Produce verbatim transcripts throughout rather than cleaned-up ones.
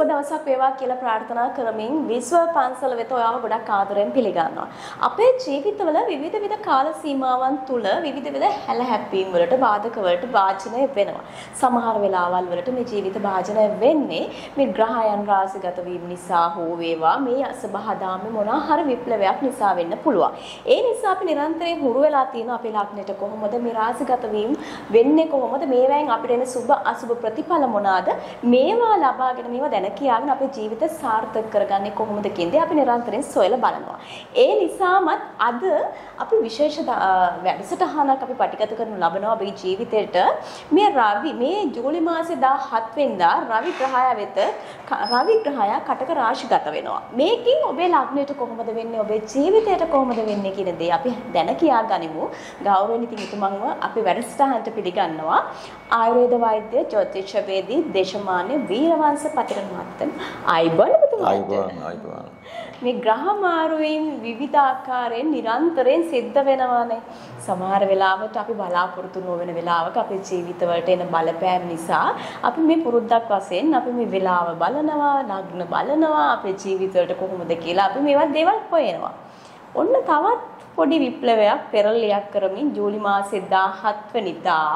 දවසක් වේවා කියලා ප්‍රාර්ථනා කරමින් විශ්ව පන්සල වෙත ඔයාව ගොඩක් ආදරෙන් පිළිගන්නවා. අපේ ජීවිතවල විවිධ විවිධ කාල සීමාවන් තුල විවිධ විවිධ හැලහැප්පීම් වලට බාධක වලට වාචනය වෙනවා. සමහර වෙලාවල් වලට මේ ජීවිත වාචනය වෙන්නේ මේ ග්‍රහයන් රාශිගත වීම නිසා හෝ වේවා මේ අසබහදාමේ මොනවා හරි විප්ලවයක් නිසා වෙන්න පුළුවන්. ඒ නිසා අපි නිරන්තරයෙන් හුරු වෙලා තියෙන අපේ ලග්නෙට කොහොමද මේ රාශිගත වීම වෙන්නේ කොහොමද මේවෙන් අපිට එන සුබ අසුබ ප්‍රතිඵල මොනවාද මේවා ලබාගෙන මේවා දැන කියාගෙන අපේ ජීවිත සාර්ථක කරගන්නේ කොහොමද කියන්නේ අපි නිරන්තරයෙන් සොයලා බලනවා. ඒ නිසාමත් අද අපි විශේෂ වැඩසටහනක් අපි පටිගත කරනු ලබනවා අපේ ජීවිතේට මේ රවි මේ ජූලි මාසේ දාහත් වෙනිදා රවි ග්‍රහය වෙත රවි ග්‍රහය කටක රාශිගත වෙනවා. මේකෙන් ඔබේ ලග්නයට කොහොමද වෙන්නේ ඔබේ ජීවිතයට කොහොමද වෙන්නේ කියන දේ අපි දැන කියා ගනිමු. ගෞරවනීය තිතුමන්ව අපි වැඩසටහනට පිළිගන්නවා. ආයුර්වේද වෛද්‍ය ජ්‍යොතිෂවේදී දේශමාන්‍ය වීරවංශ පතිරණ මහත්මයා ආයිබෝන් ආයිබෝන් මේ ග්‍රහ මාරුවීම් විවිධ ආකාරයෙන් නිරන්තරයෙන් සිද්ධ වෙනවානේ. සමහර වෙලාවට අපි බලාපොරොත්තු නොවන වෙලාවක අපේ ජීවිතවලට එන බලපෑම් නිසා අපි මේ පුරුද්දක් වශයෙන් අපි මේ වෙලාව බලනවා, ලග්න බලනවා, අපේ ජීවිතවලට කොහොමද කියලා අපි මේවත් දේවල් හොයනවා. ඔන්න තවත් පොඩි විප්ලවයක් පෙරලියක් කරමින් ජූලි මාසේ දාහත් වෙනිදා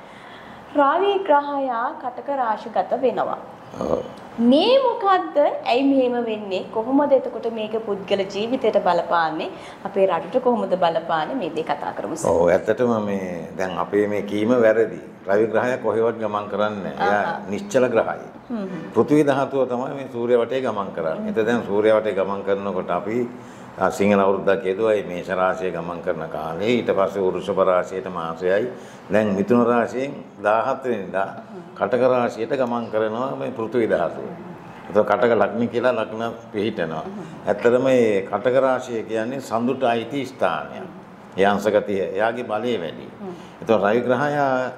රවි ග්‍රහය කටක රාශිගත වෙනවා. මේ මොකද්ද? ඇයි මෙහෙම වෙන්නේ? කොහොමද එතකොට මේක පුද්ගල ජීවිතයට බලපාන්නේ? අපේ රටට කොහොමද බලපාන්නේ? මේ දේ කතා කරමු. ඔව් ඇත්තටම මේ දැන් අපේ මේ කීම වැරදි. රවි ග්‍රහය කොහෙවත් ගමන් කරන්නේ නැහැ. එයා නිශ්චල ග්‍රහයි. පෘථිවි ධාතුව තමයි මේ සූර්ය වටේ ගමන් කරන්නේ. එතෙන් දැන් සූර්ය වටේ ගමන් කරනකොට අපි සිංහල අවුරුද්දක් යෙදුවා මේ මේෂ රාශිය ගමන් කරන කාලේ. ඊට පස්සේ වෘෂභ රාශියට මාසයයි. දැන් මිථුන රාශියෙන් දාහත් වෙනිදා කටක රාශියට ගමන් කරනවා මේ පෘථිවි ධාතුව. ඒක කටක ලග්න කියලා ලග්න පිහිටනවා. ඇත්තටම මේ කටක රාශිය කියන්නේ සඳුට අයිති ස්ථානයක්. ඒ අංශගතිය එයාගේ බලය වැඩි. ඒක රවි ග්‍රහය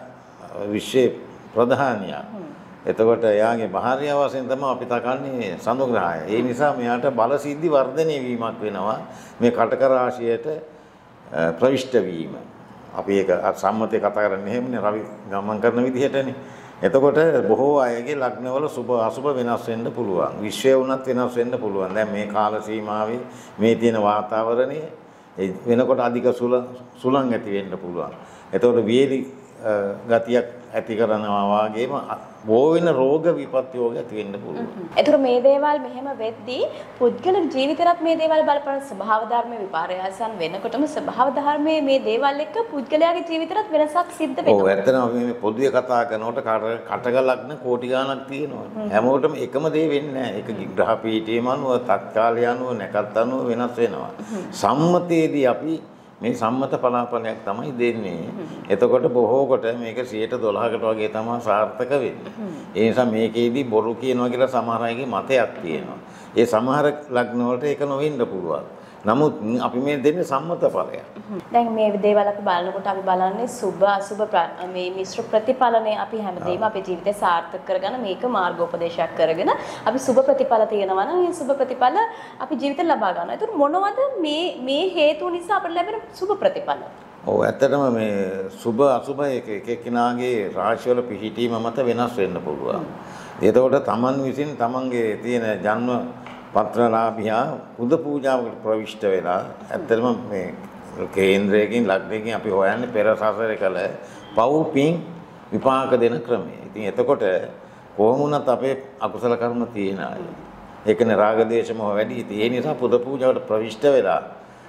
විශ්වයේ ප්‍රධානියක්. එතකොට එයාගේ බාහිර වශයෙන් තමයි අපි තකන්නේ සඳු ග්‍රහය. ඒ නිසා මෙයාට බල සිද්ධි වර්ධනය වීමක් වෙනවා මේ කටක රාශියට ප්‍රවිෂ්ඨ වීම. අපි ඒක සම්මතේ කතා කරන්නේ එහෙමනේ රවි ගමන් කරන විදිහටනේ. එතකොට බොහෝ අයගේ ලග්නවල සුබ අසුබ වෙනස් වෙන්න පුළුවන්. විශ්වය වුණත් වෙනස් වෙන්න පුළුවන්. දැන් මේ කාල සීමාවේ මේ තියෙන වාතාවරණය වෙනකොට අධික සුළං ඇති වෙන්න පුළුවන්. එතකොට වේලි ගතියක් ඇති කරනවා වගේම බෝ වෙන රෝග විපත් යෝග ඇති වෙන්න පුළුවන්. ඒතර මේ දේවල් මෙහෙම වෙද්දී පුද්ගල ජීවිතේට මේ දේවල් බලපාන ස්වභාව ධර්ම විපර්යාසයන් වෙනකොටම ස්වභාව ධර්මයේ මේ දේවල් එක්ක පුද්ගලයාගේ ජීවිතේට වෙනසක් සිද්ධ වෙනවා. ඔව් ඇත්තටම අපි මේ පොදුවේ කතා කරනකොට කටක ලග්න කෝටි ගණක් තියෙනවා. හැමෝටම එකම දේ වෙන්නේ නැහැ. ඒක ග්‍රහ පීඨියම අනුව, තත්කාලය අනුව, නැකත් අනුව වෙනස් වෙනවා. සම්මතයේදී අපි මේ සම්මත පලාපලයක් තමයි දෙන්නේ. එතකොට බොහෝ කොට මේක සියයට දොළහකට වගේ තමයි සාර්ථක වෙන්නේ. ඒ නිසා මේකේදී බොරු කියනවා කියලා සමහර අයගේ මතයක් තියෙනවා. ඒ සමහර ලග්න වලට ඒක නොවෙන්න පුළුවන්. නමුත් අපි මේ දෙන්නේ සම්මත ඵලයක්. දැන් මේ දේවල් අපි බලනකොට අපි බලන්නේ සුභ අසුභ මේ මිශ්‍ර ප්‍රතිඵලනේ අපි හැමදේම අපේ ජීවිතේ සාර්ථක කරගන්න මේක මාර්ගෝපදේශයක් කරගෙන අපි සුභ ප්‍රතිඵල තියෙනවා නම් මේ සුභ ප්‍රතිඵල අපි ජීවිතේ ලබා ගන්නවා. ඒතර මොනවද මේ මේ හේතු නිසා අපිට ලැබෙන සුභ ප්‍රතිඵල? ඔව් ඇත්තටම මේ සුභ අසුභ එක එක කෙනාගේ රාශිවල පිහිටීම මත වෙනස් වෙන්න පුළුවන්. එතකොට තමන් විසින් තමන්ගේ තියෙන ජන්ම පත්‍රලාභියා පුද පූජාවකට ප්‍රවිෂ්ඨ වෙලා ඇත්තටම මේ කේන්ද්‍රයකින් ලග්නයකින් අපි හොයන්නේ පෙර සසරේ කළ පව් පින් විපාක දෙන ක්‍රමය. ඉතින් එතකොට කොහොම වුණත් අපේ අකුසල කර්ම තියෙන අය. ඒකනේ රාග දේශම වැඩි. ඉතින් ඒ නිසා පුද පූජාවට ප්‍රවිෂ්ඨ වෙලා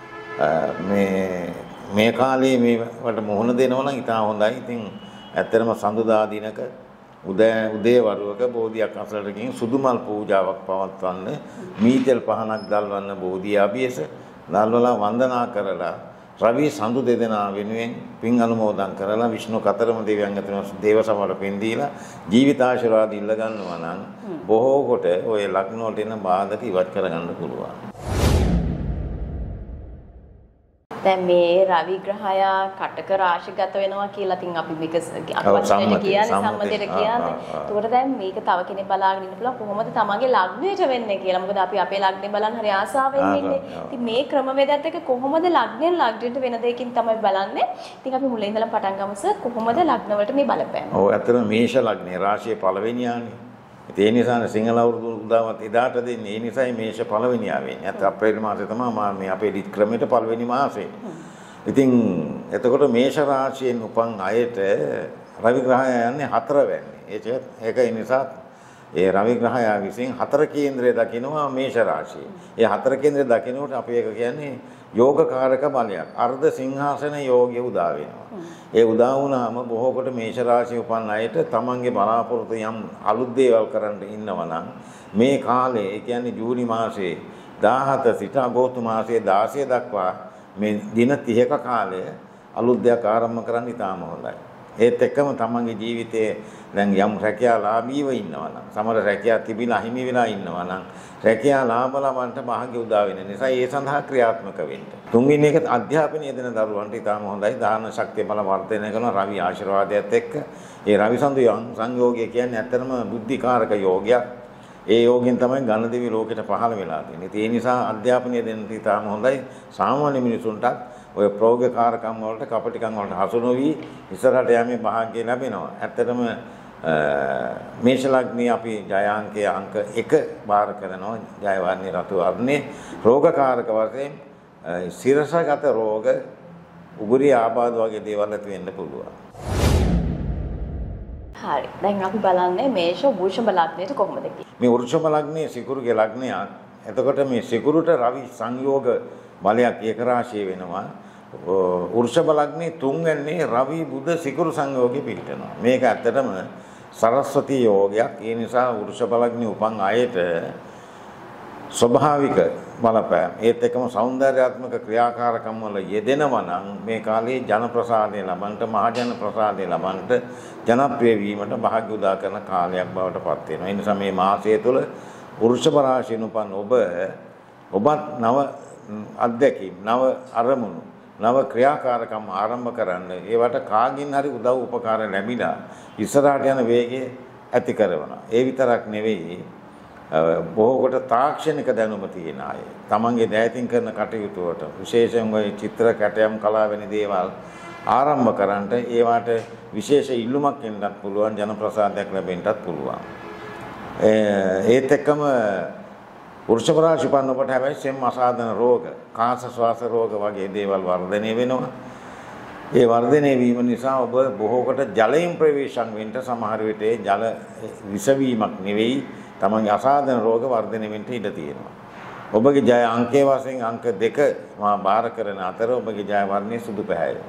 මේ මේ කාලේ මේවට මුහුණ දෙනවා නම් ඉතා හොඳයි. ඉතින් ඇත්තටම සඳුදා දිනක උදේ උදේ වරුවක බෝධියක් අසලට ගිහින් සුදු මල් පූජාවක් පවත්වන්න මීතෙල් පහනක් දල්වන්න බෝධිය අභියස දල්වලා වන්දනා කරලා රවි සඳු දෙදෙනා වෙනුවෙන් පින් අනුමෝදන් කරලා විෂ්ණු කතරම දෙවියන් අතර දේව සමවල පින් දීලා ජීවිත ආශිර්වාද ඉල්ල ගන්නවා නම් බොහෝ කොට ඔය ලග්න වලට එන බාධක ඉවත් කරගන්න පුළුවන්. දැන් මේ රවි ග්‍රහය කටක රාශිගත වෙනවා කියලා තින් අපි මේක වචනයට කියන්නේ සම්මතයට කියන්නේ. ඒකට දැන් මේක තව කෙනෙක් බලාගෙන ඉන්න පුළුවන් කොහොමද තමන්ගේ ලග්නයට වෙන්නේ කියලා. මොකද අපි අපේ ලග්නේ බලන්න හරි ආසාවෙන් ඉන්නේ. ඉතින් මේ ක්‍රමවේදات එක කොහොමද ලග්නෙන් ලග්නයට වෙන දෙයකින් තමයි බලන්නේ. ඉතින් අපි මුලින් ඉඳලා පටන් ගමුස කොහොමද ලග්න වලට මේ බලපෑම. ඔව් ඇත්තටම මේෂ ලග්නේ රාශියේ පළවෙනියානේ. ඒ නිසා සිංහල අවුරුදු උදාවත් එදාට දෙන්නේ. ඒ නිසායි මේෂ පළවෙනි ආවෙන්නේ. නැත්නම් අප්‍රේල් මාසේ තමයි මා මේ අපේ රිත් ක්‍රමයට පළවෙනි මාසේ. ඉතින් එතකොට මේෂ රාශියෙන් උපන් අයට රවි ග්‍රහය යන්නේ හතරවැන්නේ. ඒක ඒක ඒ නිසා ඒ රවි ග්‍රහය විසින් හතර කේන්ද්‍රය දකිනවා මේෂ රාශියේ. ඒ හතර කේන්ද්‍රය දකිනකොට අපි ඒක කියන්නේ යෝගකාරක බලයක්. අර්ධ සිංහාසන යෝගය උදා වෙනවා. ඒ උදා වුණාම බොහෝ කොට මේෂ රාශිය උපන් අයට තමන්ගේ බලාපොරොත්තු යම් අලුත් දේවල් කරන්න ඉන්නවා නම් මේ කාලේ ඒ කියන්නේ ජූනි මාසයේ දාහත සිට අගෝස්තු මාසයේ දාසය දක්වා මේ දින තිහක කාලය අලුත් දෙයක් ආරම්භ කරන්න ඉතාම හොඳයි. ඒත් එක්කම තමන්ගේ ජීවිතයේ දැන් යම් රැකියා ලාභීව ඉන්නවා නම් සමහර රැකියා තිබිලා හිමි වෙලා ඉන්නවා නම් රැකියා ලාභ ලබන්නට භාග්‍ය උදා වෙන නිසා ඒ සඳහා ක්‍රියාත්මක වෙන්න. තුන්වෙනි එක අධ්‍යාපනයේ දෙන දරුවන්ට ඉතාම හොඳයි. දාන ශක්තිය බල වර්ධනය කරන රවි ආශිර්වාදයත් එක්ක ඒ රවි සඳු සංයෝගය කියන්නේ ඇත්තටම බුද්ධිකාරක යෝගයක්. ඒ යෝගයෙන් තමයි ගණදිවි ලෝකෙට පහළ වෙලා තියෙන්නේ. ඒ නිසා අධ්‍යාපනයේ දෙන්න ඉතාම හොඳයි. සාමාන්‍ය මිනිසුන්ට ඔය ප්‍රෝගකාරකම් වලට කපටිකම් වලට හසු නොවි ඉස්සරහට යන්නේ භාග්‍ය ලැබෙනවා. ඇත්තටම මේෂ ලග්නයේ අපි ජයාංකයේ අංක එක බාර කරනවා. ජය වර්ණේ රතු වර්ණේ රෝගකාරක වශයෙන් සිරසගත රෝග උගුරේ ආබාධ වගේ දේවල් ඇති වෙන්න පුළුවන්. හරි. දැන් අපි බලන්නේ මේෂ වෘෂභ ලග්නයට කොහොමද කියලා. මේ වෘෂභ ලග්නයේ සිකුරුගේ ලග්නයක්. එතකොට මේ සිකුරුට රවි සංයෝග බලයක් ඒක රාශිය වෙනවා. වෘෂභ ලග්නේ තුන්වැන්නේ රවි බුධ සිකුරු සංයෝගෙ පිළිටනවා. මේක ඇත්තටම සරස්වති යෝගයක්. ඒ නිසා වෘෂභ ලග්නේ උපන් අයට ස්වභාවික බලපෑම ඒත් එක්කම සෞන්දර්යාත්මක ක්‍රියාකාරකම් වල යෙදෙනවා නම් මේ කාලේ ජන ප්‍රසාදය ලබන්නට මහජන ප්‍රසාදය ලබන්නට ජනප්‍රිය වීමට භාග්‍ය උදා කරන කාලයක් බවට පත් වෙනවා. ඒ නිසා මේ මාසය තුළ වෘෂභ රාශියෙන් උපන් ඔබ ඔබත් නව අධ්‍යක්ීම් නව අරමුණු නව ක්‍රියාකාරකම් ආරම්භ කරන්න ඒවට කාගින් හරි උදව් උපකාර ලැබිලා ඉස්සරහට යන වේගය ඇති කරනවා. ඒ විතරක් නෙවෙයි බොහෝ කොට තාක්ෂණික දැනුම තියෙන අය තමන්ගේ දෑතින් කරන කටයුතු වලට විශේෂයෙන් ওই චිත්‍ර කැටයම් කලාව වැනි දේවල් ආරම්භ කරන්නට ඒවට විශේෂ ඉල්ලුමක් එන්නත් පුළුවන් ජන ප්‍රසාදයක් ලැබෙන්නත් පුළුවන්. ඒත් එක්කම වෘෂභ රාශි උපන්න ඔබට හැබැයි සෙම් අසාධන රෝග, කාස ශ්වාස රෝග වගේ දේවල් වර්ධනය වෙනවා. ඒ වර්ධනය වීම නිසා ඔබ බොහෝ කොට ජලයෙන් ප්‍රවේශම් වෙන්න සමහර විට ජල විසවීමක් නෙවෙයි තමන්ගේ අසාධන රෝග වර්ධනය වෙන්න ඉඩ තියෙනවා. ඔබගේ ජය අංකයේ වශයෙන් අංක දෙක මා බාර කරන අතර ඔබගේ ජය වර්ණයේ සුදු පැහැය.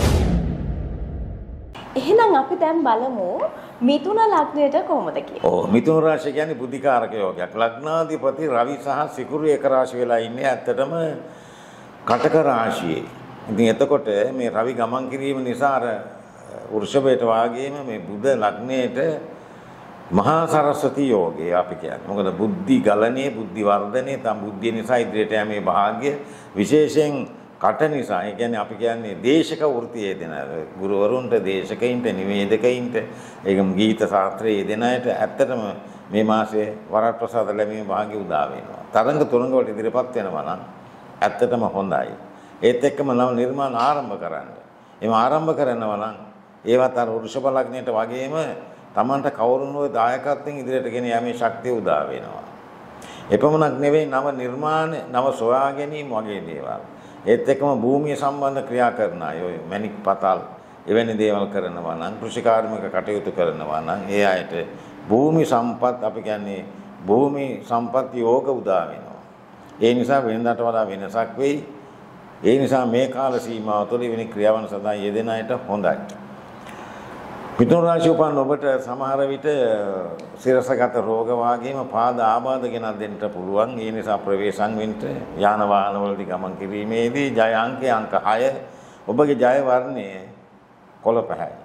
එහෙනම් අපි දැන් බලමු මිථුන ලග්නයට කොහොමද කියලා. ඔව් මිථුන රාශිය කියන්නේ බුද්ධිකාරක යෝගයක්. ලග්නාධිපති රවි සහ සිකුරු එක රාශි වෙලා ඉන්නේ ඇත්තටම කටක රාශියේ. ඉතින් එතකොට මේ රවි ගමන් කිරීම නිසා අර වෘෂභයට වාගේම මේ බුධ ලග්නයට මහා සරස්වති යෝගය අපි කියන්නේ. මොකද බුද්ධි ගලණේ බුද්ධි වර්ධනයේ තම බුද්ධිය නිසා ඉදිරියට යෑමේ භාග්‍ය විශේෂයෙන් කට නිසා. ඒ කියන්නේ අපි කියන්නේ දේශක වෘත්තියේ දෙන ගුරුවරුන්ට දේශකයින්ට නිවේදකයින්ට ඒකම ගීත ශාස්ත්‍රයේ දෙන අයට ඇත්තටම මේ මාසයේ වරප්‍රසාද ලැබීමේ භාග්‍ය උදා වෙනවා. තරංග තුරංග වලට ඉදිරියපත් වෙනවා නම් ඇත්තටම හොඳයි. ඒත් එක්කම නව නිර්මාණ ආරම්භ කරන්න. එහෙම ආරම්භ කරනවා නම් ඒවත් අර වෘෂභ ලග්නයට වගේම තමන්ට කවුරුනෝ දායකත්වයෙන් ඉදිරියට ගෙන යෑමේ ශක්තිය උදා වෙනවා. එපමණක් නෙවෙයි නව නිර්මාණ, නව සොයා ගැනීම වගේ දේවල්. ඒත් එක්කම භූමිය සම්බන්ධ ක්‍රියා කරන අය ඔය මැණික් පතල් එවැනි දේවල් කරනවා නම් කෘෂිකාර්මික කටයුතු කරනවා නම් ඒ අයට භූමි සම්පත් අපි කියන්නේ භූමි සම්පත් යෝග උදා වෙනවා. ඒ නිසා වෙනදාට වඩා වෙනසක් වෙයි. ඒ නිසා මේ කාල සීමාව තුළ වෙන ක්‍රියාවන් සඳහා යෙදෙන අයට හොඳයි. මිථුන රාශිය උපන් ඔබට සමහර විට සිරසගත රෝග වාගේම පාද ආබාධ ගෙනත් දෙන්න පුළුවන්. ඒ නිසා ප්‍රවේශම් වෙන්න යාන වාහන වලදී ගමන් කිරීමේදී ජය අංකය අංක හය ඔබගේ ජය වර්ණය කොළ පැහැයි.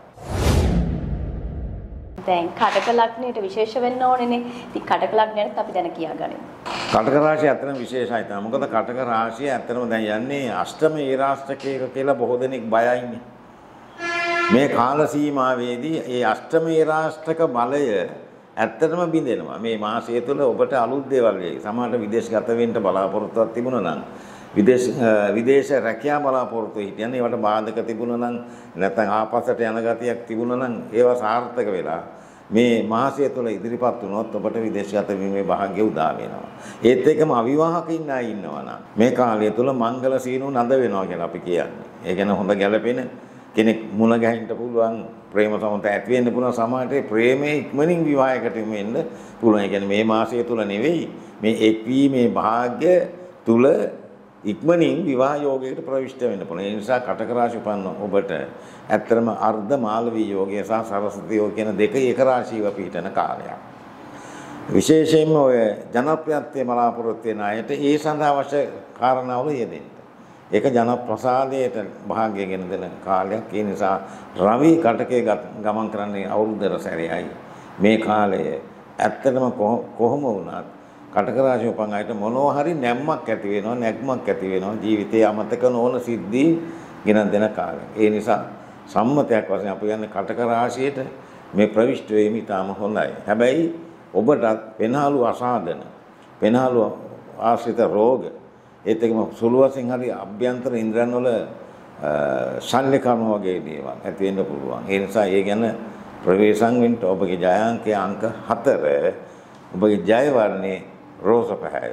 දැන් කටක ලග්නයට විශේෂ වෙන්න ඕනේනේ. ඉතින් කටක ලග්නයට අපි දැන කියාගනිමු. කටක රාශිය අතරම විශේෂයි තමයි. මොකද කටක රාශිය අතරම දැන් යන්නේ අෂ්ටම ඒරාෂ්ටකයක කියලා බොහෝ දෙනෙක් බයයිනේ. මේ කාල සීමාවේදී ඒ අෂ්ටමේ රාෂ්ට්‍රක බලය ඇත්තටම බිඳෙනවා. මේ මාසය තුළ ඔබට අලුත් දේවල් වෙයි. සමහරට විදේශගත වෙන්න බලාපොරොත්තුවක් තිබුණා නම් විදේශ විදේශ රැකියාව බලාපොරොත්තු හිටියන්නේ ඒවට බාධක තිබුණා නම් නැත්නම් ආපස්සට යන ගතියක් තිබුණා නම් ඒවා සාර්ථක වෙලා මේ මාසය තුළ ඉදිරිපත් වුණොත් ඔබට විදේශගත වීමේ භාග්‍ය උදා වෙනවා. ඒත් එක්කම අවිවාහක ඉන්න අය ඉන්නවා නම් මේ කාලය තුළ මංගල සීනු නඳ වෙනවා කියලා අපි කියන්නේ. ඒ කියන්නේ හොඳ ගැළපෙන කෙනෙක් මුණ ගැහින්න පුළුවන් ප්‍රේම සමත ඇති වෙන්න පුළුවන් සමාජයේ ප්‍රේමයේ ඉක්මනින් විවාහයකට වෙන්න පුළුවන්. ඒ කියන්නේ මේ මාසය තුළ නෙවෙයි මේ එක්වීමේ භාග්‍ය තුළ ඉක්මනින් විවාහ යෝගයකට ප්‍රවිෂ්ඨ වෙන්න පුළුවන්. ඒ නිසා කටක රාශි උපන්න ඔබට ඇත්තටම අර්ධ මාලවී යෝගය සහ සරස්වති යෝගය කියන දෙක එක රාශීව පිහිටන කාලයක්. විශේෂයෙන්ම ඔය ජනප්‍රියත්වයේ බලාපොරොත්තු වෙන අයට ඒ සඳහා අවශ්‍ය කාරණාවල යෙදෙන්න. ඒක ජනප්‍රසාදයට භාග්‍යගෙන දෙන කාලයක්. ඒ නිසා රවි කටකේ ගමන් කරන්නේ අවුරුද්දට සැරේයි. මේ කාලය ඇත්තටම කොහොම වුණත් කටක රාශි උපන් අයට මොනවා හරි නැම්මක් ඇති වෙනවා, නැග්මක් ඇති වෙනවා. ජීවිතයේ අමතක නොවන සිද්ධි ගෙනත් දෙන කාලයක්. ඒ නිසා සම්මතයක් වශයෙන් අපි යන්නේ කටක රාශියට මේ ප්‍රවිෂ්ඨ වීම ඉතාම හොඳයි. හැබැයි ඔබට පෙනහළු අසාධන, පෙනහළු ආශ්‍රිත රෝග, ඒත් එක්කම සුළු වශයෙන් හරි අභ්‍යන්තර ඉන්ද්‍රයන් වල ශල්‍ය කර්ම වගේ දේවල් ඇති වෙන්න පුළුවන්. ඒ නිසා ඒ ගැන ප්‍රවේශම් වෙන්න ඔබගේ ජයාංකය අංක හතර, ඔබගේ ජය වර්ණේ රෝස පැහැය.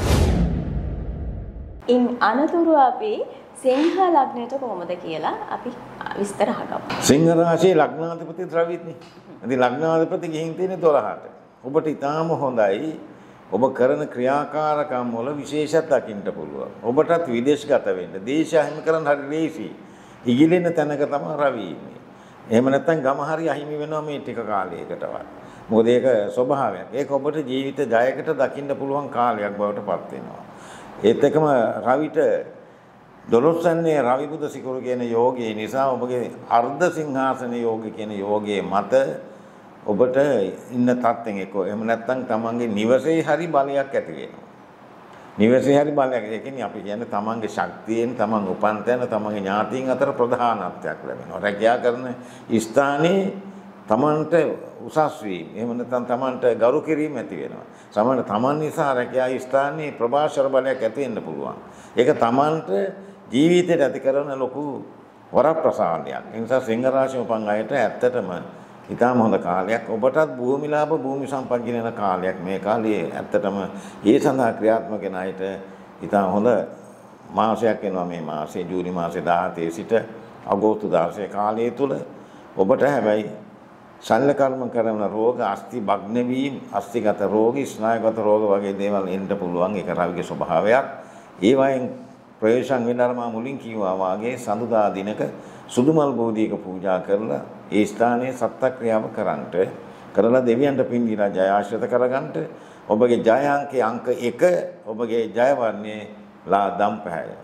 ඉන් අනතුරු අපි සිංහ ලග්නයට කොහොමද කියලා අපි විස්තර අහගමු. සිංහ රාශියේ ලග්නාධිපති ද්‍රවිත්නේ. ඉතින් ලග්නාධිපති ගිහින් තියෙන්නේ දොළහට. ඔබට ඊටාම හොඳයි. ඔබ කරන ක්‍රියාකාරකම් වල විශේෂයක් දකින්න පුළුවන්. ඔබටත් විදේශගත වෙන්න. දේශය අහිමි කරන්න හරි ලේසි. ඉගිලෙන තැනක තමයි රවි ඉන්නේ. එහෙම නැත්නම් ගම හරි අහිමි වෙනවා මේ ටික කාලයකටවත්. මොකද ඒක ස්වභාවයක්. ඒක ඔබට ජීවිත ජයකට දකින්න පුළුවන් කාලයක් බවට පත් වෙනවා. ඒත් එකම රවිට දොළොස්වැන්නේ රවි බුද සිකුරු කියන යෝගය නිසා ඔබගේ අර්ධ සිංහාසන යෝග කියන යෝගයේ මත ඔබට ඉන්න තත්ත්වෙන් එක්ක එහෙම නැත්නම් තමන්ගේ නිවසේ හරි බලයක් ඇති වෙනවා. නිවසේ හරි බලයක්. ඒ කියන්නේ අපි කියන්නේ තමන්ගේ ශක්තියෙන් තමන් උපන් තැන තමන්ගේ ඥාතීන් අතර ප්‍රධානත්වයක් ලැබෙනවා. රැකියා කරන ස්ථානයේ තමන්ට උසස් වීම එහෙම නැත්නම් තමන්ට ගරු කිරීම ඇති වෙනවා. සමහර තමන් නිසා රැකියා ස්ථානයේ ප්‍රභාෂර බලයක් ඇති වෙන්න පුළුවන්. ඒක තමන්ට ජීවිතයට ඇති කරන ලොකු වරප්‍රසාදයක්. ඒ නිසා සිංහ රාශිය උපන් අයට ඇත්තටම ඉතාම හොඳ කාලයක්. ඔබටත් භූමි ලාභ භූමි සම්පත් ගෙනෙන කාලයක් මේ කාලයේ. ඇත්තටම ඒ සඳහා ක්‍රියාත්මක වෙන අයට ඉතාම හොඳ මාසයක් වෙනවා මේ මාසේ. ජූනි මාසේ දාහතේ සිට අගෝස්තු දාසය කාලය තුල ඔබට හැබැයි ශල්‍ය කර්ම කරන රෝග, අස්ථි භග්න වීම, අස්ථිගත රෝග, ස්නායුගත රෝග වගේ දේවල් එන්න පුළුවන්. ඒක රවිගේ ස්වභාවයක්. ඒ වයින් ප්‍රවේශම් වෙන අර මා මුලින් කිව්වා වාගේ සඳුදා දිනක සුදුමල් බෝධියක පූජා කරලා ඒ ස්ථානයේ සත්ත්‍ක්‍රියාව කරන්නට කරලා දෙවියන්ට පින් දීලා ජය ආශ්‍රිත කරගන්නට ඔබගේ ජය අංකය අංක එක ඔබගේ ජය වර්ණයේ ලා දම් පැහැය.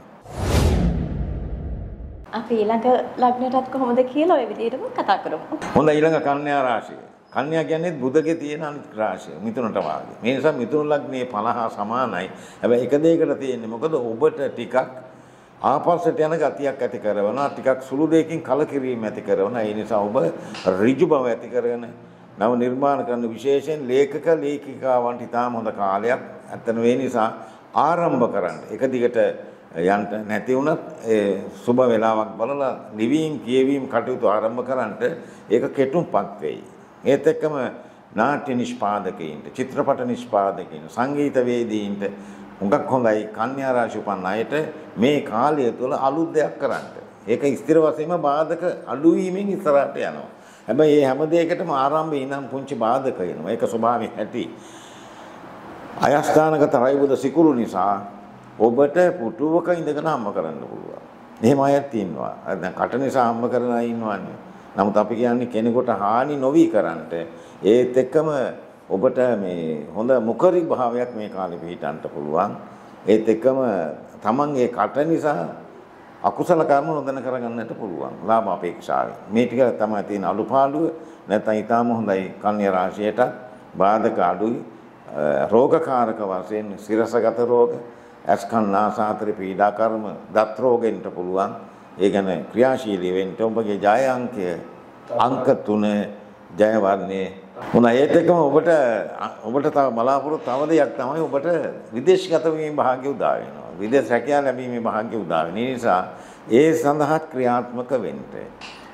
අපි ඊළඟ ලග්නයටත් කොහොමද කියලා ඔය විදිහටම කතා කරමු. හොඳයි ඊළඟ කන්‍යා රාශිය. කන්‍යා කියන්නේ බුදගේ තියෙන අනිත් රාශිය. මිථුනට වාගේ. මේ නිසා මිථුන ලග්නයේ පහළ සමානයි. හැබැයි එක දෙයකට තියෙන්නේ මොකද ඔබට ටිකක් ආපස්සට යන ගතියක් ඇති කරනවා. ටිකක් සුළු දෙයකින් කලකිරීම ඇති කරනවා. ඒ නිසා ඔබ ඍජු බව ඇති කරගෙන නව නිර්මාණ කරන විශේෂයෙන් ලේඛක ලේඛිකාවන්ට ඉතාම හොඳ කාලයක්. ඇත්තන වේ නිසා ආරම්භ කරන්න. එක දිගට යන්න නැති වුණත් ඒ සුබ වේලාවක් බලලා නිවීම කියවීම කටයුතු ආරම්භ කරන්නට ඒක කෙටුම්පත් වෙයි. ඒත් එක්කම නාට්‍ය නිෂ්පාදකයින්ට, චිත්‍රපට නිෂ්පාදකයින්ට, සංගීත වේදීන්ට උඟක් හොඳයි කන්‍යා රාශි උපන් අයට මේ කාලය තුළ අලුත් දෙයක් කරන්න. ඒක ස්ථිර වශයෙන්ම බාධක අඩු වීමෙන් ඉස්සරහට යනවා. හැබැයි මේ හැම දෙයකටම ආරම්භයේ ඉඳන් පුංචි බාධක එනවා. ඒක ස්වභාවයෙන් ඇති. අයස්ථානගත රයිබුද සිකුරු නිසා ඔබට පුටුවක ඉඳගෙන හම්බ කරන්න පුළුවන්. එහෙම අයත් ඉන්නවා. දැන් කට නිසා හම්බ කරන අය ඉන්නවනේ. නමුත් අපි කියන්නේ කෙනෙකුට හානි නොවි කරන්නට ඒත් එක්කම ඔබට මේ හොඳ මුඛරි භාවයක් මේ කාලේ පිළිටන්න පුළුවන්. ඒත් එක්කම තමන්ගේ කට නිසා අකුසල කර්ම නොදැන කරගන්නට පුළුවන්. ලාභ අපේක්ෂාවෙන්. මේ ටික තමයි තියෙන අලුපාලුව. නැත්නම් ඊටාම හොඳයි කන්‍යා රාශියට බාධක අඩුයි. රෝගකාරක වශයෙන් සිරසගත රෝග, ඇස්කන් නාසාතර පීඩා කර්ම, දත් රෝගෙන්ට පුළුවන්. ඒ කියන්නේ ක්‍රියාශීලී වෙන්න ඔබගේ ජය අංකය අංක තුන ජය වර්ණයේ මොනවා ඒත් එක්කම ඔබට ඔබට තව බලාපොරොත්තු තව දෙයක් තමයි ඔබට විදේශගත වීමේ භාග්‍ය උදා වෙනවා. විදේශ රැකියාව ලැබීමේ භාග්‍ය උදා වෙන නිසා ඒ සඳහා ක්‍රියාත්මක වෙන්න.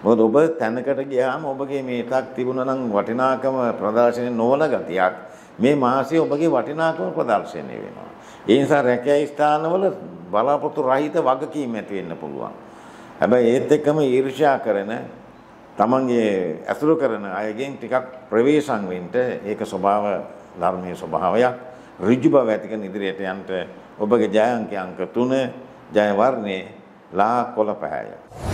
මොකද ඔබ තැනකට ගියාම ඔබගේ මේ ටක් තිබුණා නම් වටිනාකම ප්‍රදර්ශනය නොවන ගතියක් මේ මාසයේ ඔබගේ වටිනාකම ප්‍රදර්ශනය වෙනවා. ඒ නිසා රැකියා ස්ථානවල බලාපොරොත්තු රහිත වගකීම් ඇති වෙන්න පුළුවන්. හැබැයි ඒත් එක්කම ඊර්ෂ්‍යා කරන තමන්ගේ ඇසුරු කරන අයගෙන් ටිකක් ප්‍රවේශම් වෙන්න ඒක ස්වභාව ධර්මයේ ස්වභාවයක්. ඍජු බව ඇති කරන ඉදිරියට යන්න ඔබගේ ජය අංක අංක තුන ජය වර්ණේ ලා කොළ පැහැය.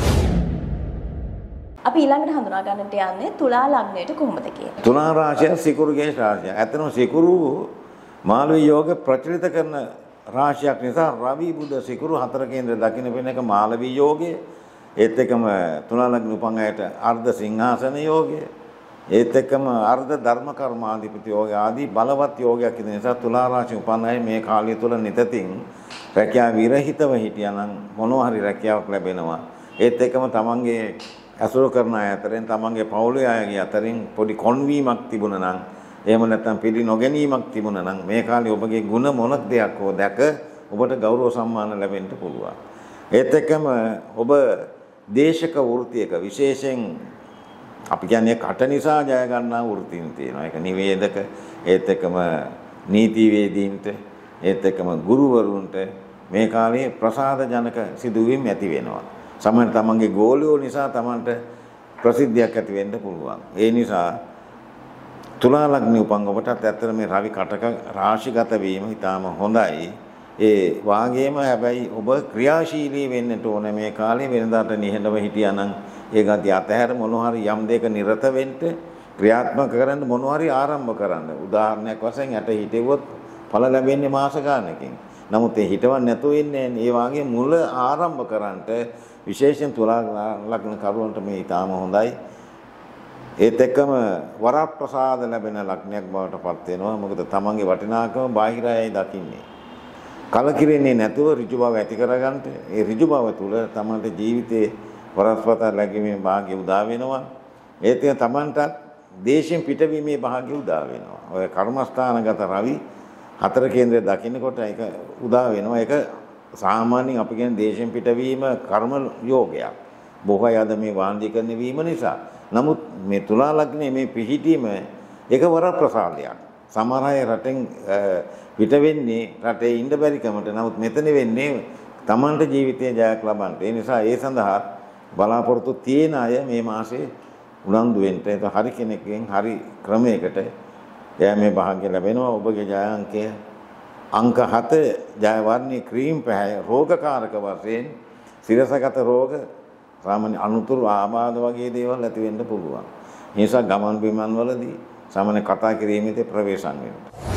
අපි ඊළඟට හඳුනා ගන්නට යන්නේ තුලා ලග්නයට කොහොමද කියලා. තුලා රාශිය සිකුරුගේ රාශිය. ඇත්තටම සිකුරු මාළවී යෝග ප්‍රචලිත කරන රාශියක් නිසා රවි බුධ සිකුරු හතර කේන්ද්‍ර දකින්න වෙන එක මාළවී යෝගය. ඒත් එක්කම තුලා ලග්න උපන් අයට අර්ධ සිංහාසන යෝගය. ඒත් එක්කම අර්ධ ධර්ම කර්මාධිපති යෝගය ආදී බලවත් යෝගයක් ඉදෙන නිසා තුලා රාශිය උපන් අය මේ කාලය තුල නිතින් රැකියාව විරහිතව හිටියානම් මොනවා හරි රැකියාවක් ලැබෙනවා. ඒත් එක්කම තමන්ගේ අසුර කරන අය අතරින් තමන්ගේ පවුලේ අයගේ අතරින් පොඩි කොන්වීමක් තිබුණා නම් එහෙම නැත්නම් පිළි නොගැනීමක් තිබුණා නම් මේ කාලේ ඔබගේ ಗುಣ මොනක් දෙයක් හෝ දැක ඔබට ගෞරව සම්මාන ලැබෙන්න පුළුවන්. ඒත් එක්කම ඔබ දේශක වෘත්තියක විශේෂයෙන් අපි කියන්නේ කට නිසා ජය ගන්නා වෘත්තීන් තියෙනවා. ඒක නිවේදක, ඒත් එක්කම නීතිවේදීන්ට, ඒත් එක්කම ගුරුවරුන්ට මේ කාලේ ප්‍රසාද ජනක සිදුවීම් ඇති වෙනවා. සමහර තමන්ගේ ගෝලියෝ නිසා තමන්ට ප්‍රසිද්ධියක් ඇති වෙන්න පුළුවන්. ඒ නිසා තුලා ලග්න උපන් ඔබටත් ඇත්තට මේ රවි කටක රාශිගත වීම ඉතාම හොඳයි. ඒ වාගේම හැබැයි ඔබ ක්‍රියාශීලී වෙන්නට ඕන මේ කාලේ. වෙනදාට නිහඬව හිටියා නම් ඒ ගති අතහැර මොනවා හරි යම් දෙයක නිරත වෙන්න, ක්‍රියාත්මක කරන්න මොනවා හරි ආරම්භ කරන්න. උදාහරණයක් වශයෙන් යට හිටෙවොත් ඵල ලැබෙන්නේ මාස ගානකින්. නමුත් ඒ හිටවන්න නැතුව ඉන්නේ ඒ වාගේ මුල ආරම්භ කරන්නට විශේෂයෙන් තුලා ලග්න කරුවන්ට මේ ඊටාම හොඳයි. ඒත් එක්කම වරප්‍රසාද ලැබෙන ලග්නයක් බවට පත් වෙනවා. මොකද තමන්ගේ වටිනාකම බාහිර අයයි දකින්නේ. කලකිරෙන්නේ නැතුව ඍජු බව ඇති කරගන්න. ඒ ඍජු බව තුළ තමන්ට ජීවිතේ වරප්‍රසාද ලැබීමේ වාග්ය උදා වෙනවා. ඒත් එක්ක තමන්ට දේශයෙන් පිටවීමේ වාග්ය උදා වෙනවා. ඔය කර්මස්ථානගත රවි හතර කේන්ද්‍රය දකින්නකොට ඒක උදා වෙනවා. ඒක සාමාන්‍යයෙන් අපි කියන දේශයෙන් පිටවීම කර්ම යෝගයක්. බොහෝ අය අද මේ වාණ්ඩීකරණය වීම නිසා. නමුත් මේ තුලා ලග්නේ මේ පිහිටීම ඒක වරප්‍රසාදයක්. සමහර අය රටෙන් පිට වෙන්නේ රටේ ඉන්න බැරි කමට. නමුත් මෙතන වෙන්නේ Tamanට ජීවිතයේ ජයක් ලබන්න. ඒ නිසා ඒ සඳහා බලාපොරොත්තු තියෙන අය මේ මාසේ උනන්දු වෙන්න. ඒක හරි කෙනෙක්ගෙන් හරි ක්‍රමයකට එයා මේ භාග්‍ය ලැබෙනවා. ඔබගේ ජය අංකය අංක හත ජය වර්ණී ක්‍රීම් පැහැය රෝගකාරක වශයෙන් සිරසගත රෝග සාමාන්‍ය අනුතුරු ආබාධ වගේ දේවල් ඇති වෙන්න පුළුවන්. ඒ නිසා ගමන් බිමන් වලදී සාමාන්‍ය කතා කිරීමේදී ප්‍රවේශම් වෙන්න.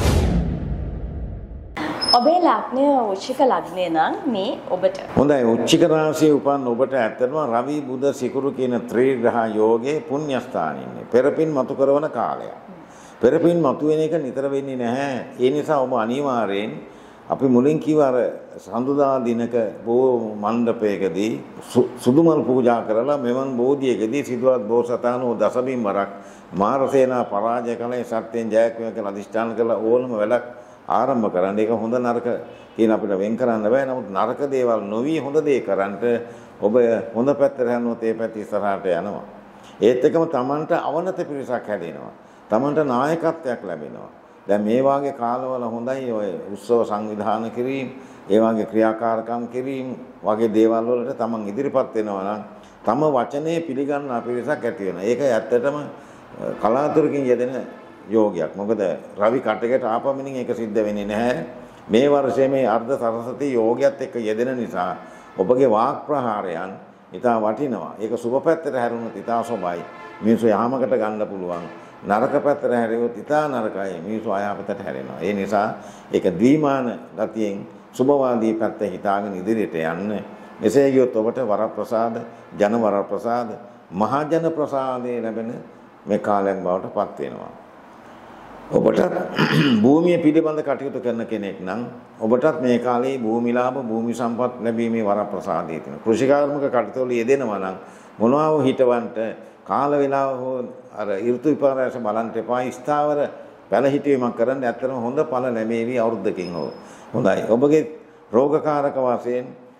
ඔබේ ලග්නය උච්චික ලග්නය නම් මේ ඔබට හොඳයි. උච්චික රාශියේ උපන් ඔබට ඇත්තටම රවි බුධ සිකුරු කියන ත්‍රිග්‍රහ යෝගයේ පුණ්‍ය ස්ථානින්නේ පෙරපින් මතු කරන කාලයක්. පෙරපින් මතු වෙන එක නිතර වෙන්නේ නැහැ. ඒ නිසා ඔබ අනිවාර්යෙන් අපි මුලින් කිව්ව අර සඳුදා දිනක බෝ මණ්ඩපයකදී සුදුමල් පූජා කරලා මෙවන් බෝධියකදී සිදුවත් බෝසතාණෝ දසබිම් වරක් මාරසේනා පරාජය කළේ සත්‍යයෙන් ජයක් වේ කියලා අදිෂ්ඨාන කළා. ඕනම වැඩක් ආරම්භ කරන්න. ඒක හොඳ නරක කියන අපිට වෙන් කරන්න බෑ. නමුත් නරක දේවල් නොවි හොඳ දේ කරන්ට ඔබ හොඳ පැත්තට යනොත් ඒ පැත්ත ඉස්සරහට යනවා. ඒත් එකම Tamanට අවනත පිරිසක් හැදෙනවා. Tamanට නායකත්වයක් ලැබෙනවා. දැන් මේ වාගේ කාලවල හොඳයි ඔය උත්සව සංවිධානය කිරීම, ඒ වාගේ ක්‍රියාකාරකම් කිරීම වගේ දේවල් වලට Taman ඉදිරිපත් වෙනවා නම් තම වචනේ පිළිගන්න පිරිසක් ඇති වෙනවා. ඒක ඇත්තටම කලාතුරකින් යෙදෙන යෝගයක්. මොකද රවි කටකට ආපමිනින් ඒක සිද්ධ වෙන්නේ නැහැ. මේ වර්ෂයේ මේ අර්ධ සරසති යෝගයත් එක්ක යෙදෙන නිසා ඔබගේ වාක් ප්‍රහාරයන් ඉතා වටිනවා. ඒක සුබ පැත්තට හැරුණොත් ඉතා සොබයි. මිනිස්සු යහමකට ගන්න පුළුවන්. නරක පැත්තට හැරෙවොත් ඉතා නරකයි. මිනිස්සු අයහපතට හැරෙනවා. ඒ නිසා ඒක ද්විමාන ගතියෙන් සුබවාදී පැත්ත හිතාගෙන ඉදිරියට යන්න. එසේ ගියොත් ඔබට වරප්‍රසාද, ජන වරප්‍රසාද, මහජන ප්‍රසාදේ ලැබෙන මේ කාලයක් බවට පත් වෙනවා. ඔබට භූමිය පිළිබඳ කටයුතු කරන කෙනෙක් නම් ඔබටත් මේ කාලේ භූමි ලාභ, භූමි සම්පත් ලැබීමේ වරප්‍රසාදය තියෙනවා. කෘෂිකාර්මික කටයුතු යෙදෙනවා නම් මොනවාව හිතවන්ට කාල වේලාව හෝ අර ඍතු විපර්යාස බලන්න එපා. ස්ථාවර පැල හිටීමක් කරන්න ඇත්තටම හොඳ ඵල ලැබෙවි අවුරුද්දකින් හෝ. හොඳයි. ඔබගේ රෝගකාරක වශයෙන්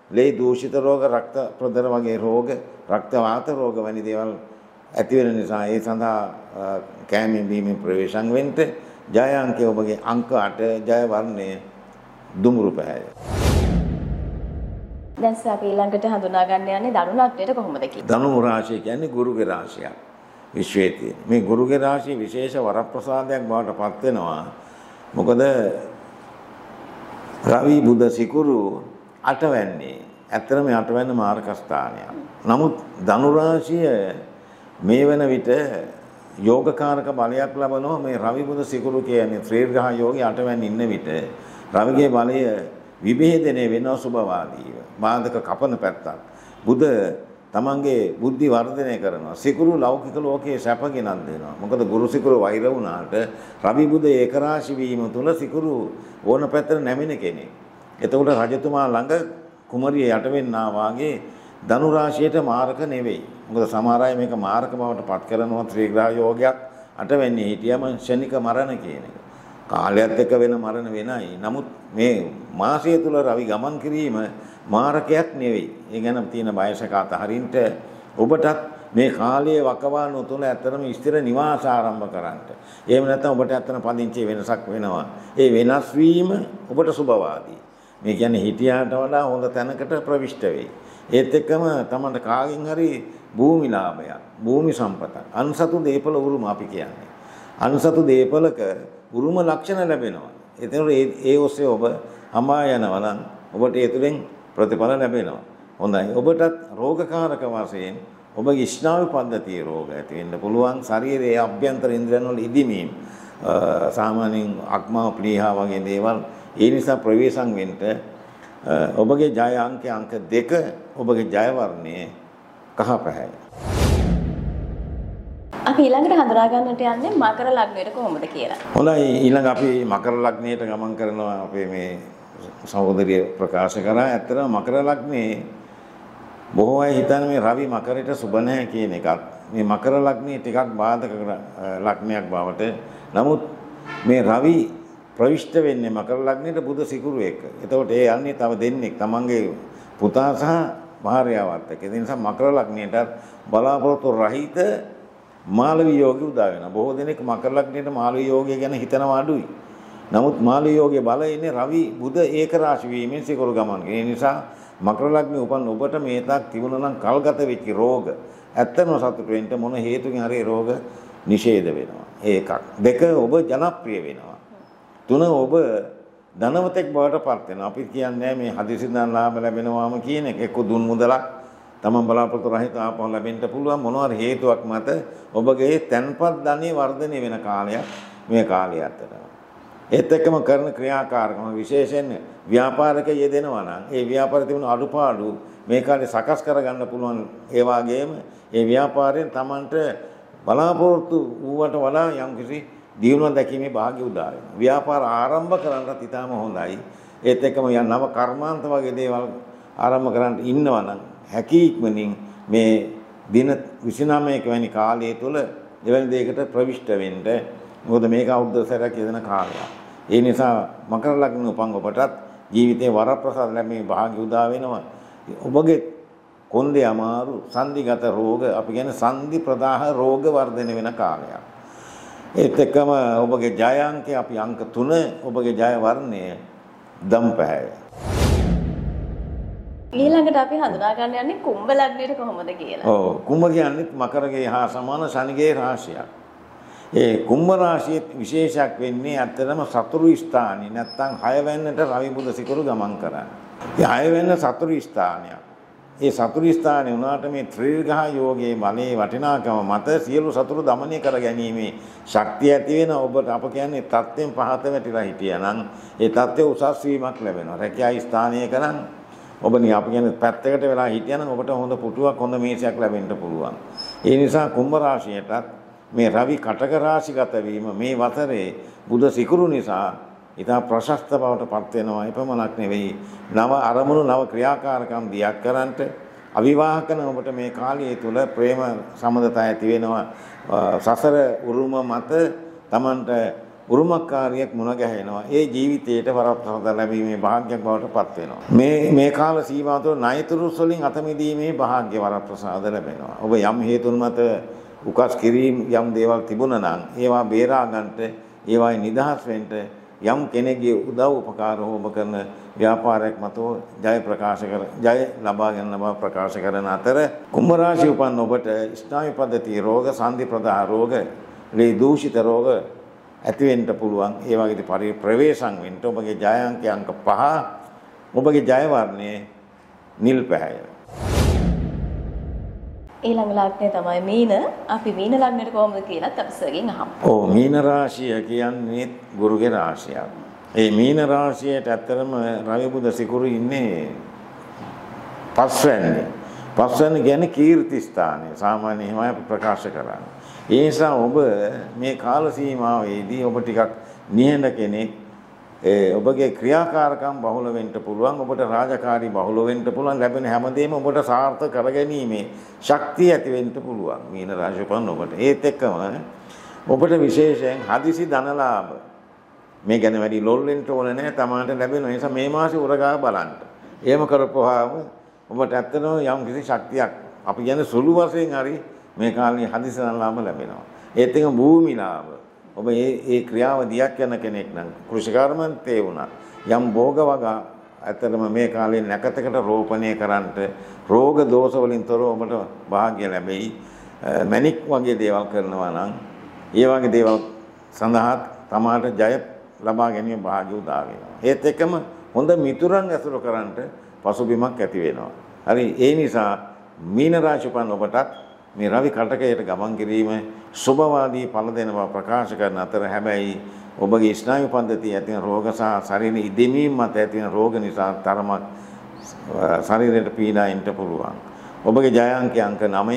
ලේ දූෂිත රෝග, රක්ත ප්‍රදර වගේ රෝග, රක්ත වාත රෝග වැනි දේවල් ඇති වෙන නිසා ඒ සඳහා කෑමෙන් බීමෙන් ප්‍රවේශම් වෙන්න ජය අංකය ඔබගේ අංක අට ජය වර්ණය දුමුරු පැහැය. දැන් අපි ඊළඟට හඳුනා ගන්න යන්නේ ධනු ලග්නයට කොහොමද කියලා. ධනු රාශිය කියන්නේ ගුරුගේ රාශියක්. විශ්වයේ තියෙන. මේ ගුරුගේ රාශිය විශේෂ වරප්‍රසාදයක් බවට පත් වෙනවා. මොකද රවි බුධ සිකුරු අටවැන්නේ. ඇත්තටම මේ අටවැන්න මාර්ග ස්ථානයක්. නමුත් ධනු රාශිය මේ වෙන විට යෝගකාරක බලයක් ලබනවා. මේ රවි බුධ සිකුරු කියන්නේ ත්‍රිග්‍රහ යෝගී අටවැන්න ඉන්න විට රවිගේ බලය විභේදනය වෙනවා සුභවාදීව. බාධක කපන පැත්තක්. බුධ තමන්ගේ බුද්ධි වර්ධනය කරනවා. සිකුරු ලෞකික ලෝකයේ සැප ගෙනත් දෙනවා. මොකද ගුරු සිකුරු වෛර වුණාට රවි බුධ ඒකරාශි වීම තුල සිකුරු ඕන පැත්තට නැමෙන කෙනෙක්. එතකොට රජතුමා ළඟ කුමරිය යට වෙන්නා වාගේ ධනු රාශියට මාරක නෙවෙයි. මොකද සමහර අය මේක මාරක බවට පත් කරනවා ත්‍රිග්‍රහ යෝගයක් අටවෙන්නේ හිටියම ශනික මරණ කියන එක. කාලයත් එක්ක වෙන මරණ වෙනයි. නමුත් මේ මාසය තුල රවි ගමන් කිරීම මාරකයක් නෙවෙයි. ඒ ගැන තියෙන බයසක අතහරින්ට ඔබටත් මේ කාලයේ වකවානු තුල ඇත්තටම ස්ථිර නිවාස ආරම්භ කරන්නට. එහෙම නැත්නම් ඔබට ඇත්තටම පදිංචි වෙනසක් වෙනවා. ඒ වෙනස් වීම ඔබට සුබවාදී. මේ කියන්නේ හිටියාට වඩා හොඳ තැනකට ප්‍රවිෂ්ඨ වෙයි. ඒත් එක්කම තමන්ට කාගෙන් හරි භූමි ලාභයක්, භූමි සම්පතක්, අන්සතු දීපල උරුම අපි කියන්නේ. අන්සතු දීපලක උරුම ලක්ෂණ ලැබෙනවා. එතකොට ඒ ඒ ඔස්සේ ඔබ හඹා යනවා නම් ඔබට ඒ තුලින් ප්‍රතිඵල ලැබෙනවා. හොඳයි. ඔබටත් රෝගකාරක වශයෙන් ඔබගේ ස්නායු පද්ධතියේ රෝග ඇති වෙන්න පුළුවන්. ශරීරයේ අභ්‍යන්තර ඉන්ද්‍රයන් වල ඉදිමීම්, සාමාන්‍යයෙන් අක්මා ප්ලීහා වගේ දේවල් ඒ නිසා ප්‍රවේශම් වෙන්න ඔබගේ ජය අංකය අංක දෙක, ඔබගේ ජය වර්ණය කහ පැහැය. අපි ඊළඟට හඳුනා ගන්නට යන්නේ මකර ලග්නයට කොහොමද කියලා. හොඳයි. ඊළඟ අපි මකර ලග්නයට ගමන් කරනවා. අපේ මේ සහෝදරිය ප්‍රකාශ කරා. ඇත්තටම මකර ලග්නේ බොහෝ අය හිතන්නේ මේ රවි මකරයට සුබ නැහැ කියන එකත්. මේ මකර ලග්නේ ටිකක් බාධක ලග්නයක් බවට. නමුත් මේ රවි ප්‍රවිෂ්ඨ වෙන්නේ මකර ලග්නයට බුධ සිකුරු එක්ක. එතකොට ඒ යන්නේ තව දෙන්නෙක් තමන්ගේ පුතා සහ භාර්යාවත් එක්ක. ඒ නිසා මකර ලග්නයට බලාපොරොත්තු රහිත මාළවී යෝගී උදා වෙනවා. බොහෝ දෙනෙක් මකර ලග්නයට මාළවී යෝගය ගැන හිතනවා අඩුයි. නමුත් මාළවී යෝගයේ බලය ඉන්නේ රවි බුධ ඒක රාශි වීමෙන් සිකුරු ගමන්. ඒ නිසා මකර ලග්නේ උපන් ඔබට මේ තාක් තිබුණා නම් කල්ගත වෙච්ච රෝග ඇත්තම සතුට වෙන්න මොන හේතුකින් හරි රෝග නිෂේධ වෙනවා. ඒකක්. දෙක ඔබ ජනප්‍රිය වෙනවා. තුන ඔබ ධනවතෙක් බවට පත් වෙනවා. අපි කියන්නේ මේ හදිසි ධන ලාභ ලැබෙනවාම කියන එක. එක්ක දුන් මුදලක් තමන් බලාපොරොත්තු රහිත ආපහු ලැබෙන්න පුළුවන්. මොනවා හරි හේතුවක් මත ඔබගේ තැන්පත් ධනෙ වර්ධනය වෙන කාලයක් මේ කාලය ඇත්තටම. ඒත් එක්කම කරන ක්‍රියාකාරකම විශේෂයෙන් ව්‍යාපාරික යෙදෙනවා නම් ඒ ව්‍යාපාරයේ තිබුණු අඩුපාඩු මේ කාලේ සකස් කරගන්න පුළුවන්. ඒ වගේම ඒ ව්‍යාපාරයෙන් තමන්ට බලාපොරොත්තු වූවට වඩා යම්කිසි දියුණුවක් දැකීමේ වාග්ය උදා වෙනවා. ව්‍යාපාර ආරම්භ කරන්නත් ඉතාම හොඳයි. ඒත් එක්කම යන නව කර්මාන්ත වගේ දේවල් ආරම්භ කරන්න ඉන්නවා නම් හැකි ඉක්මනින් මේ දින විසිනමයක වැනි කාලය තුල එවැනි දෙයකට ප්‍රවිෂ්ඨ වෙන්න. මොකද මේක අවුරුද්ද සැරයක් යෙදෙන කාලයක්. ඒ නිසා මකර ලග්න උපන් ඔබටත් ජීවිතේ වරප්‍රසාද ලැබීමේ වාග්ය උදා වෙනවා. ඔබගේ කොන්දේ අමාරු සංදිගත රෝග අපි කියන්නේ සංදි ප්‍රදාහ රෝග වර්ධනය වෙන කාලයක්. ඒත් එක්කම ඔබගේ ජය අංකය අපි අංක තුන, ඔබගේ ජය වර්ණය දම්පැහැය. ඊළඟට අපි හඳුනා ගන්න යන්නේ කුම්භ ලග්නයට කොහොමද කියලා. ඔව් කුම්භ කියන්නේ මකරගේ හා සමාන ශනිගේ රාශියක්. ඒ කුම්භ රාශියේ විශේෂයක් වෙන්නේ ඇත්තටම සතුරු ස්ථානේ නැත්තම් හය වෙන්නට රවි බුධ සිකුරු ගමන් කරන්නේ. ඒ හය වෙන්න සතුරු ස්ථානයක්. ඒ සතුරු ස්ථානේ උනාට මේ ත්‍රිග්‍රහ යෝගයේ බලයේ වටිනාකම මත සියලු සතුරු දමනය කර ගැනීමේ ශක්තිය ඇති වෙන ඔබට අප කියන්නේ තත්ත්වෙන් පහත වැටිලා හිටියානම් ඒ තත්ත්වය උසස් වීමක් ලැබෙනවා. රැකියා ස්ථානයක නම් ඔබ නිය අපි කියන්නේ පැත්තකට වෙලා හිටියානම් ඔබට හොඳ පුටුවක් හොඳ මේසයක් ලැබෙන්න පුළුවන්. ඒ නිසා කුම්භ රාශියටත් මේ රවි කටක රාශිගත වීම මේ වසරේ බුධ සිකුරු නිසා ඉතා ප්‍රශස්ත බවට පත් වෙනවා. එපමණක් නෙවෙයි නව අරමුණු නව ක්‍රියාකාරකම් දියක් කරන්ට අවිවාහකන ඔබට මේ කාලය තුල ප්‍රේම සම්බන්ධතා ඇති වෙනවා. සසර උරුම මත Tamanට උරුමකාරියෙක් මුණ ගැහෙනවා. ඒ ජීවිතයට වරප්‍රසාද ලැබීමේ භාග්‍යයක් බවට පත් වෙනවා. මේ මේ කාල සීමාව තුළ ණයතුරුස් වලින් අත මිදීමේ භාග්‍ය වරප්‍රසාද ලැබෙනවා. ඔබ යම් හේතුන් මත උකස් කිරීම යම් දේවල් තිබුණා නම් ඒවා බේරා ගන්නට ඒවායි නිදහස් වෙන්න යම් කෙනෙකුගේ උදව් උපකාර හෝ ඔබ කරන ව්‍යාපාරයක් මත ජය ප්‍රකාශ කර ජය ලබා ගන්න බව ප්‍රකාශ කරන අතර කුම්භ රාශිය උපන් ඔබට ස්නායු පද්ධති රෝග, සංධි ප්‍රදාහ රෝග, ලේ දූෂිත රෝග ඇති වෙන්න පුළුවන්. ඒ වගේ පරි ප්‍රවේශම් වෙන්න ඔබගේ ජය අංකය අංක පහ, ඔබගේ ජය වර්ණය නිල් පැහැය. ඊළඟ ලග්නය තමයි මීන. අපි මීන ලග්නයට කොහොමද කියලාත් අපි සර්ගෙන් අහමු. ඔව් මීන රාශිය කියන්නේ ගුරුගේ රාශියක්. ඒ මීන රාශියට ඇත්තටම රවි බුද සිකුරු ඉන්නේ පස්වැන්නේ. පස්වැන්නේ කියන්නේ කීර්ති ස්ථානය. සාමාන්‍ය එහෙමයි අපි ප්‍රකාශ කරන්නේ. ඒ නිසා ඔබ මේ කාල සීමාවේදී ඔබ ටිකක් නිහඬ කෙනෙක්, ඒ ඔබගේ ක්‍රියාකාරකම් බහුල වෙන්න පුළුවන්, ඔබට රාජකාරී බහුල වෙන්න පුළුවන්, ලැබෙන හැමදේම ඔබට සාර්ථක කරගැනීමේ ශක්තිය ඇති වෙන්න පුළුවන් මීන රාශිය උපන් ඔබට. ඒත් එක්කම ඔබට විශේෂයෙන් හදිසි ධනලාභ මේ ගැන වැඩි ලොල් වෙන්න ඕන නැහැ, තමාට ලැබෙන නිසා මේ මාසේ උරගා බලන්න. එහෙම කරපුවාම ඔබට ඇත්තටම යම් කිසි ශක්තියක් අපි කියන්නේ සුළු වශයෙන් හරි මේ කාලේ හදිසි ධනලාභ ලැබෙනවා. ඒත් එක්කම භූමි ලාභ. ඔබ මේ ඒ ක්‍රියාව දියක් යන කෙනෙක් නම් කෘෂිකර්මන්තේ වුණා යම් භෝග වගා ඇත්තටම මේ කාලේ නැකතකට රෝපණය කරන්නට රෝග දෝෂ වලින් තොරව ඔබට වාග්ය ලැබෙයි. මැණික් වගේ දේවල් කරනවා නම් ඒ වගේ දේවල් සඳහා තමාට ජය ලබා ගැනීම වාග්ය උදා වෙනවා. ඒත් එක්කම හොඳ මිතුරන් ඇසුරු කරන්නට පසුබිමක් ඇති වෙනවා. හරි ඒ නිසා මීන රාශිය උපන් ඔබටත් මේ රවි කටකයට ගමන් කිරීම සුභවාදී ඵල දෙන බව ප්‍රකාශ කරන අතර හැබැයි ඔබගේ ස්නායු පද්ධතිය ඇති වෙන රෝග සහ ශරීර ඉදෙමීම් මත ඇති වෙන රෝග නිසා තරමක් ශරීරයට පීඩා එන්න පුළුවන්. ඔබගේ ජය අංකය අංක නවය,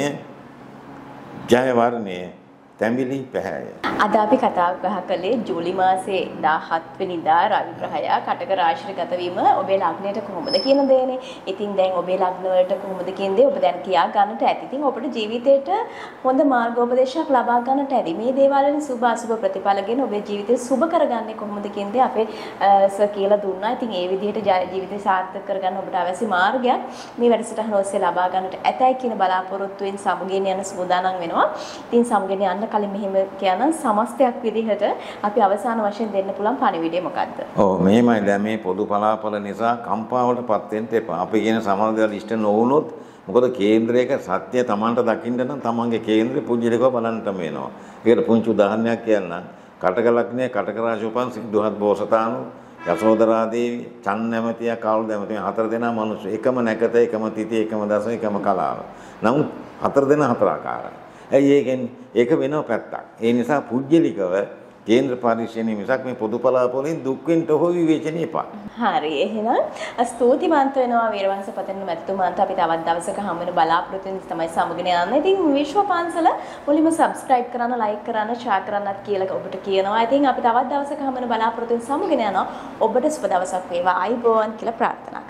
ජය වර්ණය තැඹිලි පැහැය. අද අපි කතා බහ කළේ ජූලි මාසේ දාහත් වෙනිදා රවි ග්‍රහය කටක රාශියට ගත වීම ඔබේ ලග්නයට කොහොමද කියන දේනේ. ඉතින් දැන් ඔබේ ලග්න වලට කොහොමද කියන දේ ඔබ දැන් කියා ගන්නට ඇති. ඉතින් ඔබට ජීවිතේට හොඳ මාර්ගෝපදේශයක් ලබා ගන්නට ඇති. මේ දේවල් වලින් සුභ අසුභ ප්‍රතිඵලගෙන ඔබේ ජීවිතේ සුභ කරගන්නේ කොහොමද කියන දේ අපේ සර් කියලා දුන්නා. ඉතින් ඒ විදිහට ජීවිතේ සාර්ථක කරගන්න ඔබට අවශ්‍ය මාර්ගයක් මේ වැඩසටහන ඔස්සේ ලබා ගන්නට ඇතයි කියන බලාපොරොත්තුවෙන් සමුගෙන යන සූදානම් වෙනවා. ඉතින් සමුගෙන යන්න කලින් මෙහෙම කියන සමස්තයක් විදිහට අපි අවසාන වශයෙන් දෙන්න පුළුවන් පණිවිඩය මොකද්ද? ඔව් මෙහෙමයි. දැන් මේ පොදු පලාපල නිසා කම්පාවටපත් වෙන්න එපා. අපි කියන සමහර දේවල් ඉෂ්ට නොවුනොත් මොකද කේන්ද්‍රයක සත්‍ය Tamanට දකින්න නම් Tamanගේ කේන්ද්‍රේ පුජ්‍යලිකව බලන්නම වෙනවා. ඒකට පුංචි උදාහරණයක් කියන්නම්. කටක ලග්නයේ කටක රාශිය උපන් සිද්ධාර්ථ බෝසතාණන්, යසෝදරා දේවී, චන් නැමැතිය, කාල් නැමැතිය හතර දෙනා මිනිස්සු. එකම නැකත, එකම තිති, එකම දස, එකම කලාව. නමුත් හතර දෙනා හතර ආකාරයි. ඇයි ඒකෙන් ඒක වෙනව පැත්තක්. ඒ නිසා පුජ්‍යලිකව කේන්ද්‍ර පරිශ්‍රණය මිසක් මේ පොදු පලාපවලින් දුක් වෙන්න හෝ විවේචනය එපා. හරි එහෙනම් ස්තුතිවන්ත වෙනවා වීරවංශ පතන මැතිතුමාන්ට. අපි තවත් දවසක හම් වෙන බලාපොරොත්තු වෙන තමයි සමගින යන්න. ඉතින් විශ්ව පන්සල මුලින්ම subscribe කරන්න, like කරන්න, share කරන්නත් කියලා ඔබට කියනවා. ඉතින් අපි තවත් දවසක හම් වෙන බලාපොරොත්තු වෙන සමගින යනවා. ඔබට සුබ දවසක් වේවා. ආයුබෝවන් කියලා ප්‍රාර්ථනා